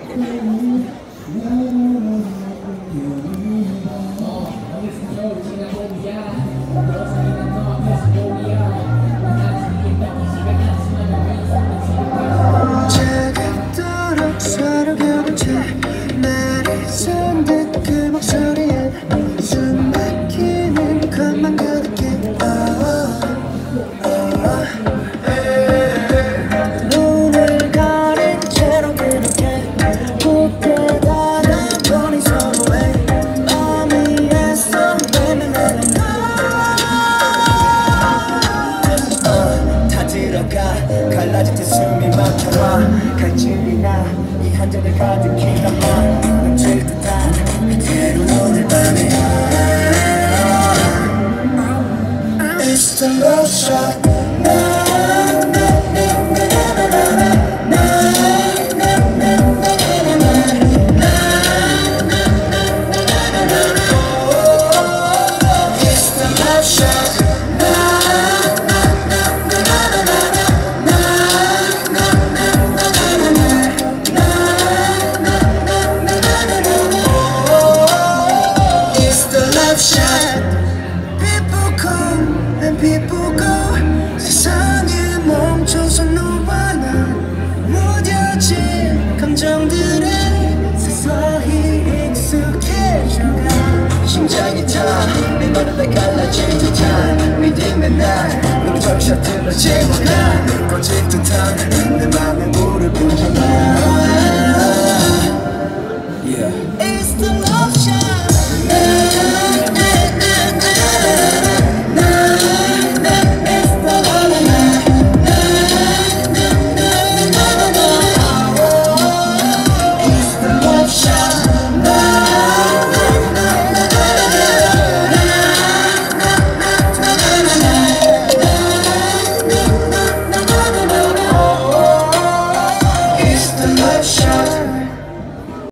자극도록 서로 겨눈 채 나를 손든 그 목소리에 숨 막히는 것만 가득해. 눈을 가린 채로 그렇게 굳게 달아보니 서로의 어미에서 외면하는 다 들어가 갈라질 때 숨이 막혀와 갈증이나 이 한 잔을 가득히 담아 넘칠 듯한 그대로 오늘 밤에 It's the love shot. People come and people go. 세상에 멈춰서 너와 나 무뎌진 감정들은 서서히 익숙해져가. 심장이 타내 너를 다 갈라질 듯한 믿음의 날 너를 적셔 들어지고 나 꺼질 듯한 내 맘에 물을 붓잖아.